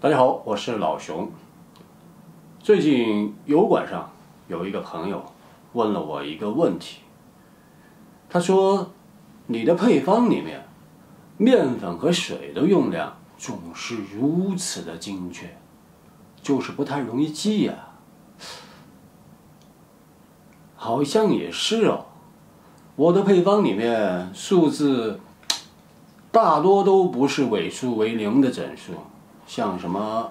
大家好，我是老熊。最近油管上有一个朋友问了我一个问题，他说：“你的配方里面，面粉和水的用量总是如此的精确，就是不太容易记呀。”好像也是哦，我的配方里面数字大多都不是尾数为0的整数。像什么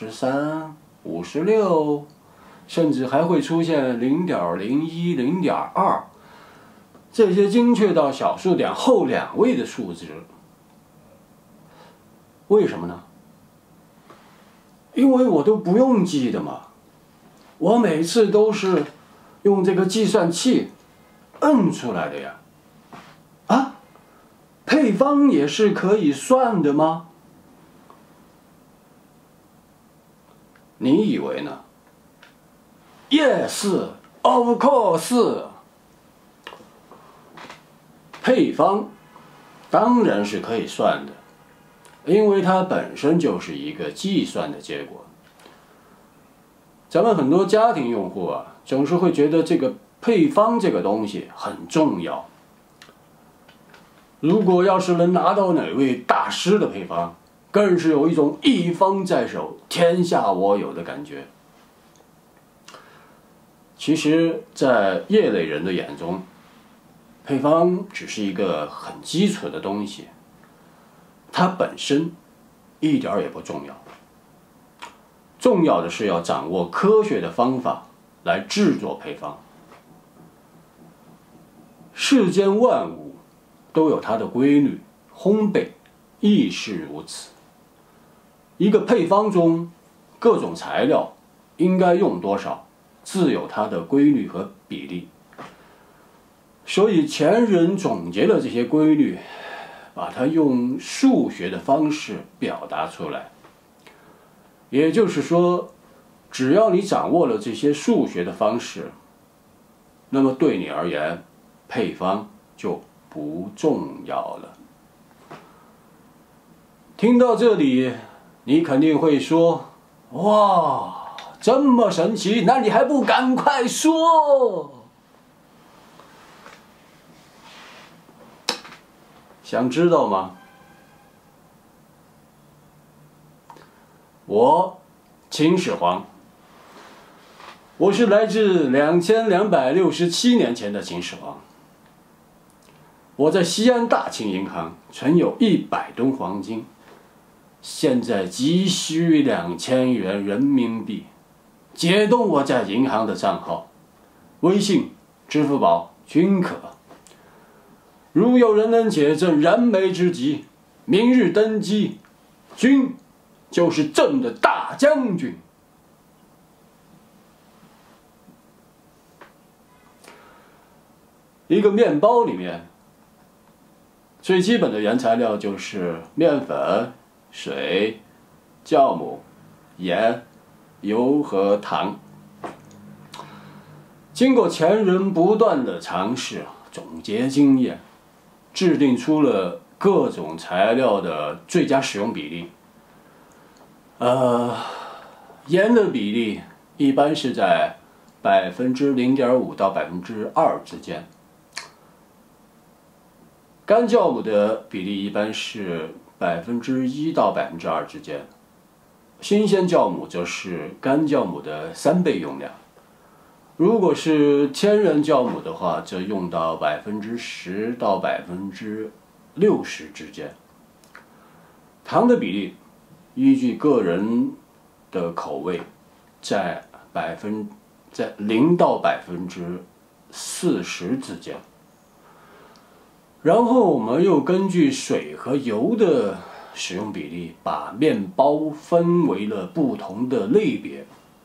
23、56，甚至还会出现0.01、0.2，这些精确到小数点后2位的数值。为什么呢？因为我都不用记的嘛，我每次都是用这个计算器摁出来的呀。啊，配方也是可以算的吗？你以为呢？ Yes, of course。配方当然是可以算的，因为它本身就是一个计算的结果。咱们很多家庭用户啊，总是会觉得这个配方这个东西很重要。如果要是能拿到哪位大师的配方，更是有一种一方在手，天下我有的感觉。其实，在业内人的眼中，配方只是一个很基础的东西，它本身一点也不重要。重要的是要掌握科学的方法来制作配方。世间万物都有它的规律，烘焙亦是如此。一个配方中，各种材料应该用多少，自有它的规律和比例。所以前人总结了这些规律，把它用数学的方式表达出来。也就是说，只要你掌握了这些数学的方式，那么对你而言，配方就不重要了。听到这里，你肯定会说：“哇，这么神奇，那你还不赶快说？”想知道吗？我秦始皇，我是来自2267年前的秦始皇。我在西安大庆银行存有100吨黄金，现在急需2000元人民币，解冻我在银行的账号，微信、支付宝均可。如有人能解朕燃眉之急，明日登基，君就是朕的大将军。一个面包里面，最基本的原材料就是面粉、水、酵母、盐、油和糖。经过前人不断的尝试，总结经验，制定出了各种材料的最佳使用比例。盐的比例一般是在0.5%到2%之间。干酵母的比例一般是1%到2%之间，新鲜酵母则是干酵母的3倍用量。如果是天然酵母的话，则用到10%到60%之间。糖的比例依据个人的口味，在0到40%之间。然后我们又根据水和油的使用比例，把面包分为了不同的类别。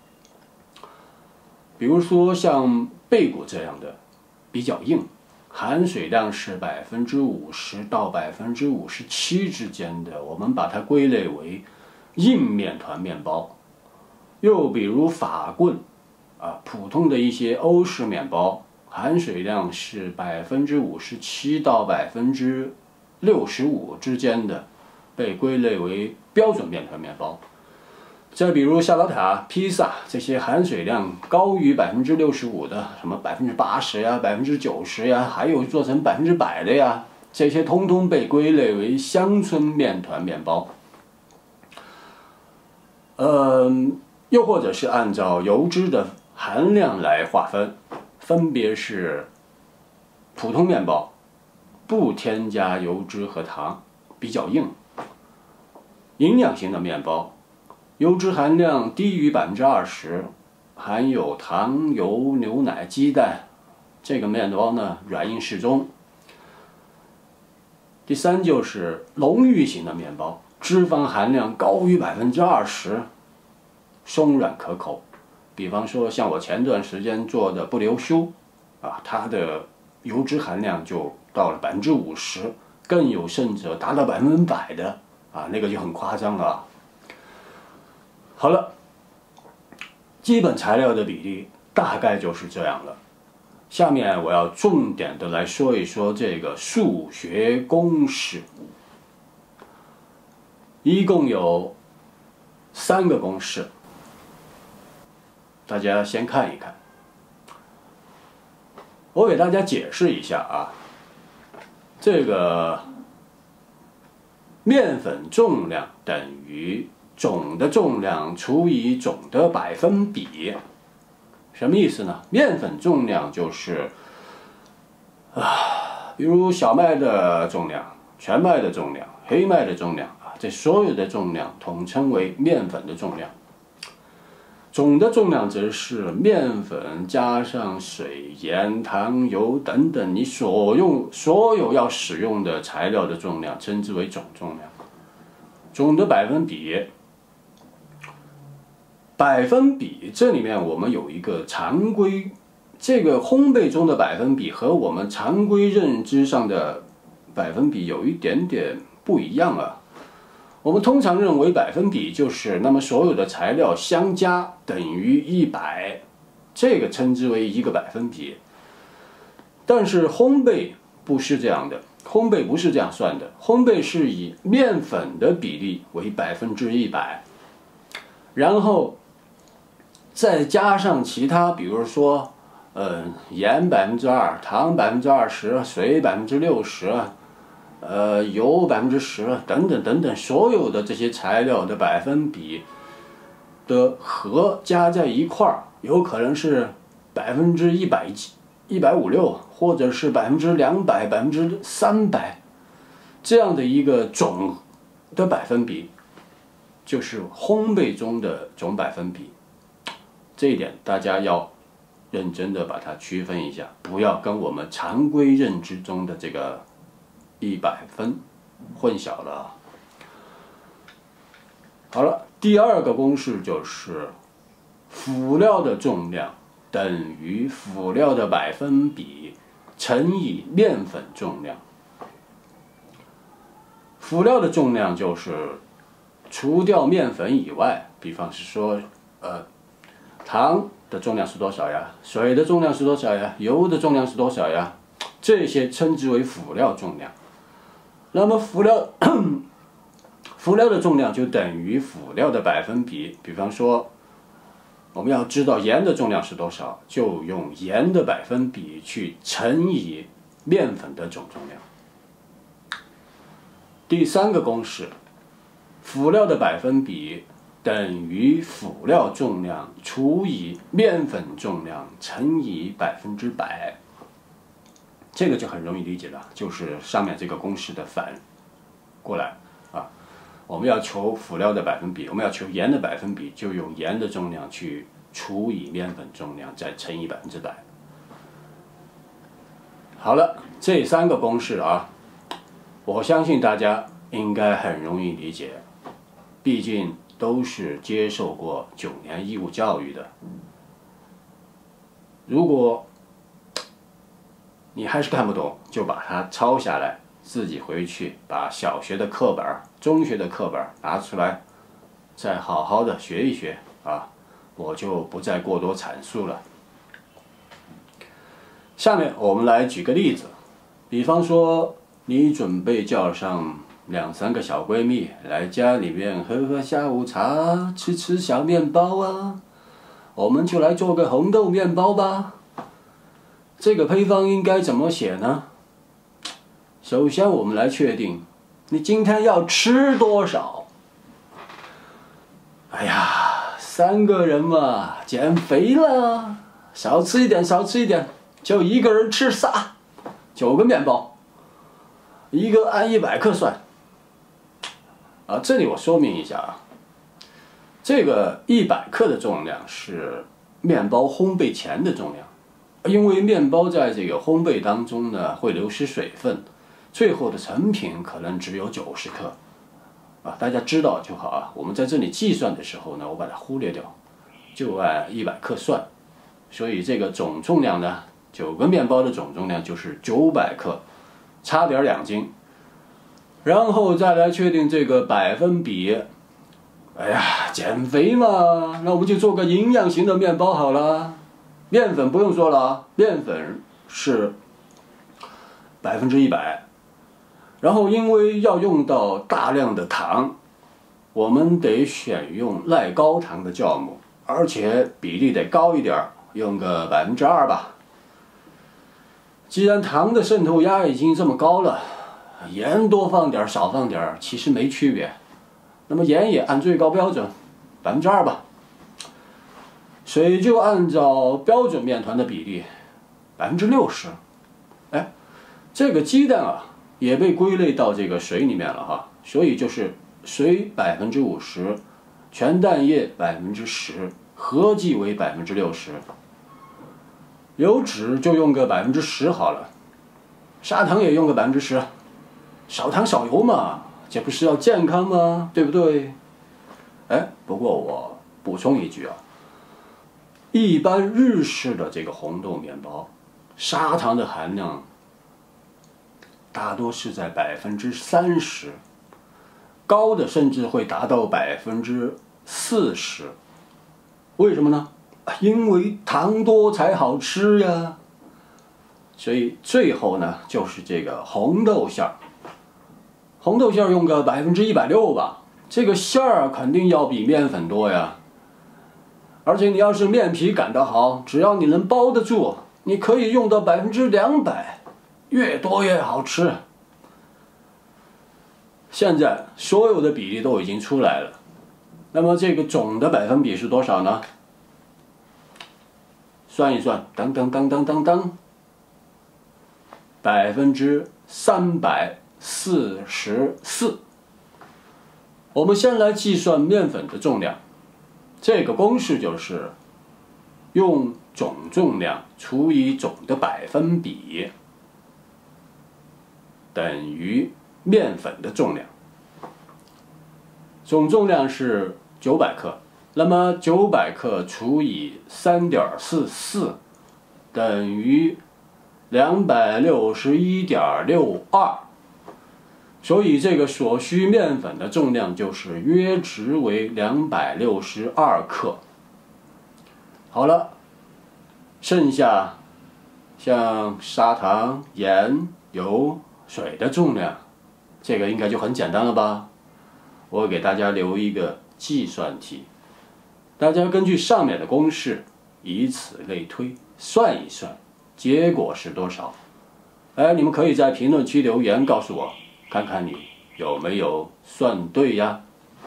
比如说像贝果这样的比较硬，含水量是50%到57%之间的，我们把它归类为硬面团面包。又比如法棍普通的一些欧式面包，含水量是57%到65%之间的，被归类为标准面团面包。 再比如沙拉塔、披萨这些含水量高于65%的，什么80%呀、90%呀，还有做成100%的呀，这些通通被归类为乡村面团面包。又或者是按照油脂的含量来划分，分别是普通面包，不添加油脂和糖，比较硬；营养型的面包，油脂含量低于20%，含有糖、油、牛奶、鸡蛋，这个面包呢软硬适中。第三就是浓郁型的面包，脂肪含量高于20%，松软可口。比方说像我前段时间做的不留修啊，它的油脂含量就到了50%，更有甚者达到100%的啊，那个就很夸张了啊。好了，基本材料的比例大概就是这样了。下面我要重点的来说一说这个数学公式，一共有3个公式，大家先看一看。我给大家解释一下啊，这个面粉重量等于总的重量除以总的百分比，什么意思呢？面粉重量就是比如小麦的重量、全麦的重量、黑麦的重量啊，这所有的重量统称为面粉的重量。总的重量则是面粉加上水、盐、糖、油等等你所有要使用的材料的重量，称之为总重量。总的百分比，这里面我们有一个常规，这个烘焙中的百分比和我们常规认知上的百分比有一点点不一样啊。我们通常认为百分比就是那么所有的材料相加等于100，这个称之为一个百分比。但是烘焙不是这样的，烘焙不是这样算的，烘焙是以面粉的比例为100%，然后再加上其他，比如说盐2%，糖20%，水60%。油10%等等等等，所有的这些材料的百分比的和加在一块儿，有可能是150%，或者是200%、300%，这样的一个总的百分比，就是烘焙中的总百分比。这一点大家要认真的把它区分一下，不要跟我们常规认知中的这个100分混淆了。好了，第2个公式就是辅料的重量等于辅料的百分比乘以面粉重量。辅料的重量就是除掉面粉以外，比方是说糖的重量是多少呀？水的重量是多少呀？油的重量是多少呀？这些称之为辅料重量。那么辅料的重量就等于辅料的百分比。比方说，我们要知道盐的重量是多少，就用盐的百分比去乘以面粉的总重量。第3个公式，辅料的百分比等于辅料重量除以面粉重量乘以100%。这个就很容易理解了，就是上面这个公式的反过来啊。我们要求辅料的百分比，我们要求盐的百分比，就用盐的重量去除以面粉重量，再乘以100%。好了，这3个公式啊，我相信大家应该很容易理解，毕竟都是接受过9年义务教育的。如果你还是看不懂，就把它抄下来，自己回去把小学的课本、中学的课本拿出来，再好好的学一学啊！我就不再过多阐述了。下面我们来举个例子，比方说你准备叫上 2、3个小闺蜜来家里面喝喝下午茶，吃吃小面包啊，我们就来做个红豆面包吧。这个配方应该怎么写呢？首先我们来确定你今天要吃多少。哎呀，3个人嘛，减肥了，少吃一点，少吃一点，就1个人吃仨，9个面包，一个按100克算。这里我说明一下啊，这个100克的重量是面包烘焙前的重量，因为面包在这个烘焙当中呢会流失水分，最后的成品可能只有90克。大家知道就好啊。我们在这里计算的时候呢，我把它忽略掉，就按100克算。所以这个总重量呢，9个面包的总重量就是900克，差点2斤。然后再来确定这个百分比。哎呀，减肥嘛，那我们就做个营养型的面包好了。面粉不用说了啊，面粉是100%。然后因为要用到大量的糖，我们得选用耐高糖的酵母，而且比例得高一点，用个2%吧。既然糖的渗透压已经这么高了，盐多放点少放点其实没区别，那么盐也按最高标准2%吧。水就按照标准面团的比例60%。这个鸡蛋啊也被归类到这个水里面了哈，所以就是水50%，全蛋液10%，合计为60%。油脂就用个10%好了，砂糖也用个10%。少糖少油嘛，这不是要健康吗？对不对？不过我补充一句啊，一般日式的这个红豆面包，砂糖的含量大多是在30%，高的甚至会达到40%。为什么呢？因为糖多才好吃呀。所以最后呢，就是这个红豆馅儿。红豆馅儿用个160%吧，这个馅儿肯定要比面粉多呀。而且你要是面皮擀得好，只要你能包得住，你可以用到200%，越多越好吃。现在所有的比例都已经出来了，那么这个总的百分比是多少呢？算一算，当当当当当当，344%。我们先来计算面粉的重量，这个公式就是用总重量除以总的百分比等于面粉的重量。总重量是900克，那么900克除以3.44等于261.62，所以这个所需面粉的重量就是约值为262克。好了，剩下像砂糖、盐、油、水的重量，这个应该就很简单了吧？我给大家留一个计算题，大家根据上面的公式以此类推，算一算结果是多少。你们可以在评论区留言告诉我，看看你有没有算对呀。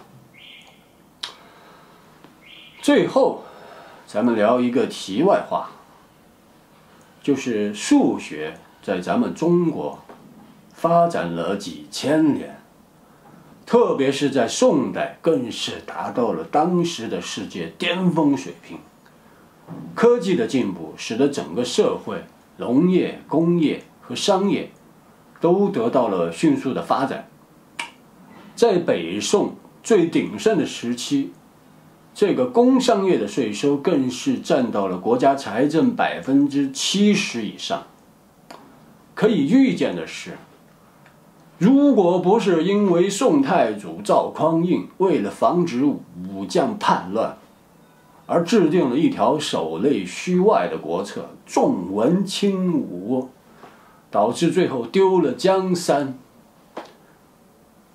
最后咱们聊一个题外话，就是数学在咱们中国发展了几千年，特别是在宋代更是达到了当时的世界巅峰水平。科技的进步使得整个社会、农业、工业和商业都得到了迅速的发展。在北宋最鼎盛的时期，这个工商业的税收更是占到了国家财政70%以上。可以预见的是，如果不是因为宋太祖赵匡胤为了防止武将叛乱而制定了一条守内虚外的国策，重文轻武，导致最后丢了江山，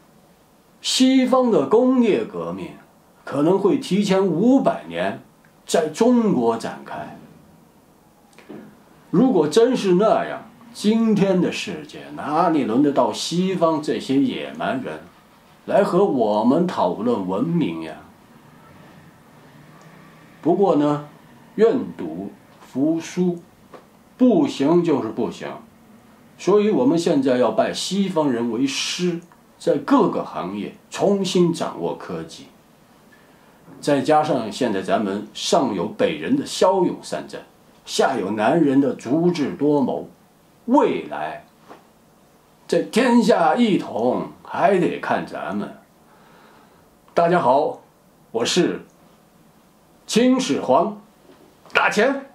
西方的工业革命可能会提前500年在中国展开。如果真是那样，今天的世界哪里轮得到西方这些野蛮人来和我们讨论文明呀？不过呢，愿赌服输，不行就是不行。所以我们现在要拜西方人为师，在各个行业重新掌握科技。再加上现在咱们上有北人的骁勇善战，下有南人的足智多谋，未来这天下一统还得看咱们。大家好，我是秦始皇大钱。